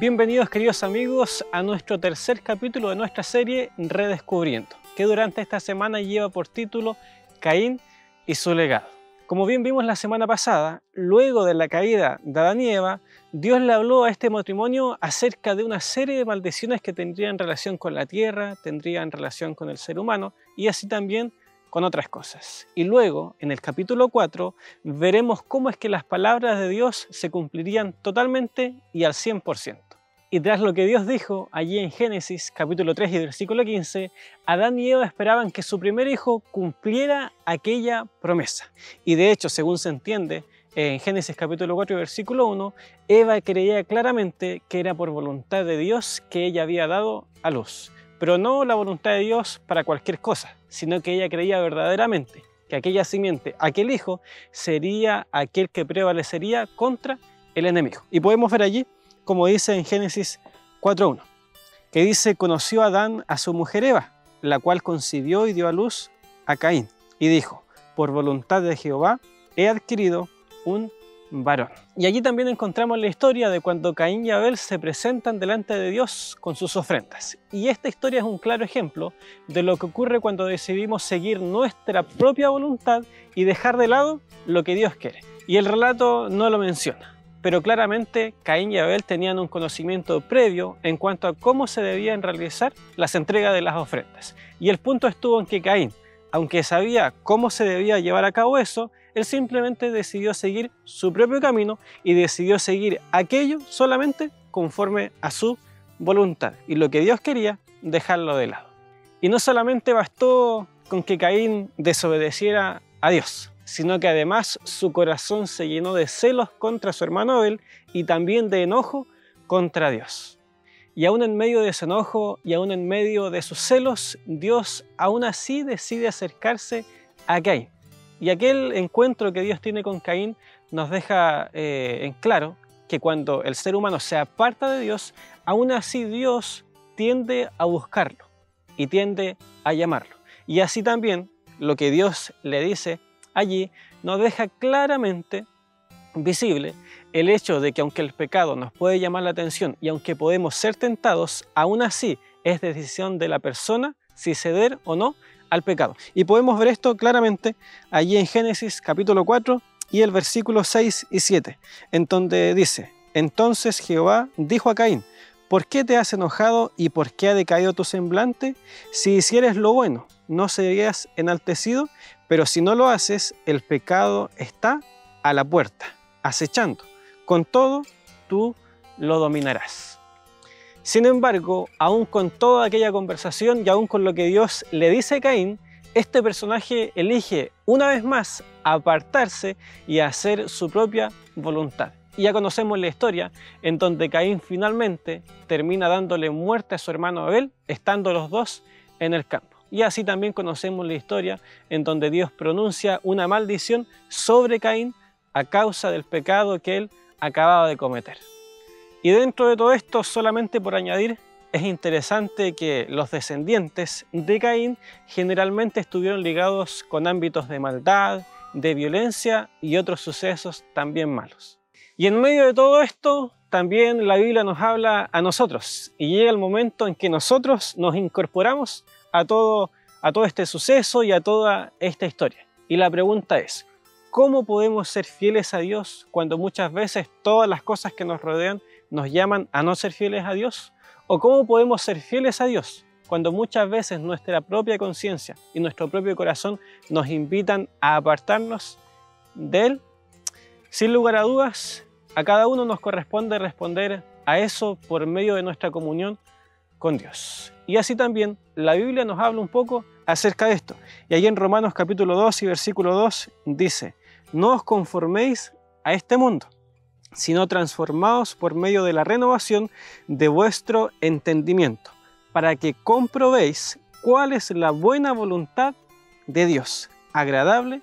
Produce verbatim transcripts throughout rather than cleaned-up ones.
Bienvenidos, queridos amigos, a nuestro tercer capítulo de nuestra serie Redescubriendo, que durante esta semana lleva por título Caín y su legado. Como bien vimos la semana pasada, luego de la caída de Adán y Eva, Dios le habló a este matrimonio acerca de una serie de maldiciones que tendrían relación con la tierra, tendrían relación con el ser humano y así también con otras cosas. Y luego, en el capítulo cuatro, veremos cómo es que las palabras de Dios se cumplirían totalmente y al cien por ciento. Y tras lo que Dios dijo allí en Génesis capítulo tres y versículo quince, Adán y Eva esperaban que su primer hijo cumpliera aquella promesa. Y de hecho, según se entiende, en Génesis capítulo cuatro y versículo uno, Eva creía claramente que era por voluntad de Dios que ella había dado a luz. Pero no la voluntad de Dios para cualquier cosa, sino que ella creía verdaderamente que aquella simiente, aquel hijo, sería aquel que prevalecería contra el enemigo. Y podemos ver allí, como dice en Génesis cuatro uno, que dice: conoció Adán a su mujer Eva, la cual concibió y dio a luz a Caín, y dijo: por voluntad de Jehová he adquirido un varón. Y allí también encontramos la historia de cuando Caín y Abel se presentan delante de Dios con sus ofrendas. Y esta historia es un claro ejemplo de lo que ocurre cuando decidimos seguir nuestra propia voluntad y dejar de lado lo que Dios quiere. Y el relato no lo menciona, pero claramente Caín y Abel tenían un conocimiento previo en cuanto a cómo se debían realizar las entregas de las ofrendas. Y el punto estuvo en que Caín, aunque sabía cómo se debía llevar a cabo eso, él simplemente decidió seguir su propio camino y decidió seguir aquello solamente conforme a su voluntad. Y lo que Dios quería, dejarlo de lado. Y no solamente bastó con que Caín desobedeciera a Dios, sino que además su corazón se llenó de celos contra su hermano Abel y también de enojo contra Dios. Y aún en medio de ese enojo y aún en medio de sus celos, Dios aún así decide acercarse a Caín. Y aquel encuentro que Dios tiene con Caín nos deja eh, en claro que cuando el ser humano se aparta de Dios, aún así Dios tiende a buscarlo y tiende a llamarlo. Y así también lo que Dios le dice allí nos deja claramente visible el hecho de que aunque el pecado nos puede llamar la atención y aunque podemos ser tentados, aún así es decisión de la persona si ceder o no al pecado. Y podemos ver esto claramente allí en Génesis capítulo cuatro y el versículo seis y siete, en donde dice: entonces Jehová dijo a Caín: ¿por qué te has enojado y por qué ha decaído tu semblante? Si hicieres lo bueno, no serías enaltecido, pero si no lo haces, el pecado está a la puerta, acechando. Con todo, tú lo dominarás. Sin embargo, aún con toda aquella conversación y aún con lo que Dios le dice a Caín, este personaje elige una vez más apartarse y hacer su propia voluntad. Y ya conocemos la historia en donde Caín finalmente termina dándole muerte a su hermano Abel, estando los dos en el campo. Y así también conocemos la historia en donde Dios pronuncia una maldición sobre Caín a causa del pecado que él acababa de cometer. Y dentro de todo esto, solamente por añadir, es interesante que los descendientes de Caín generalmente estuvieron ligados con ámbitos de maldad, de violencia y otros sucesos también malos. Y en medio de todo esto, también la Biblia nos habla a nosotros y llega el momento en que nosotros nos incorporamos a todo, a todo este suceso y a toda esta historia. Y la pregunta es: ¿cómo podemos ser fieles a Dios cuando muchas veces todas las cosas que nos rodean nos llaman a no ser fieles a Dios? ¿O cómo podemos ser fieles a Dios cuando muchas veces nuestra propia conciencia y nuestro propio corazón nos invitan a apartarnos de Él? Sin lugar a dudas, a cada uno nos corresponde responder a eso por medio de nuestra comunión con Dios. Y así también la Biblia nos habla un poco acerca de esto. Y allí en Romanos capítulo dos y versículo dos dice: no os conforméis a este mundo, sino transformaos por medio de la renovación de vuestro entendimiento, para que comprobéis cuál es la buena voluntad de Dios, agradable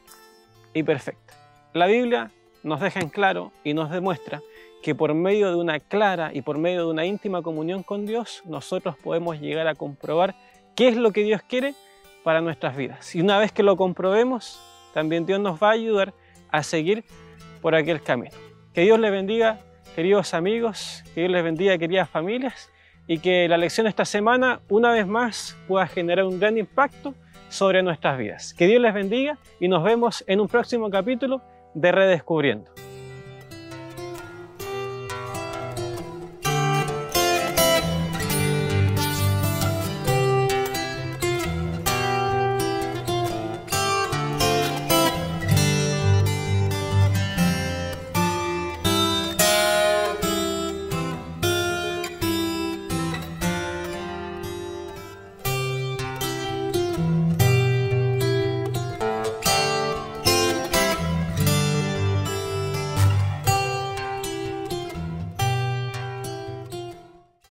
y perfecta. La Biblia nos deja en claro y nos demuestra que por medio de una clara y por medio de una íntima comunión con Dios, nosotros podemos llegar a comprobar qué es lo que Dios quiere para nuestras vidas. Y una vez que lo comprobemos, también Dios nos va a ayudar a seguir por aquel camino. Que Dios le bendiga queridos amigos, que Dios les bendiga, queridas familias, y que la lección de esta semana, una vez más, pueda generar un gran impacto sobre nuestras vidas. Que Dios les bendiga y nos vemos en un próximo capítulo de Redescubriendo.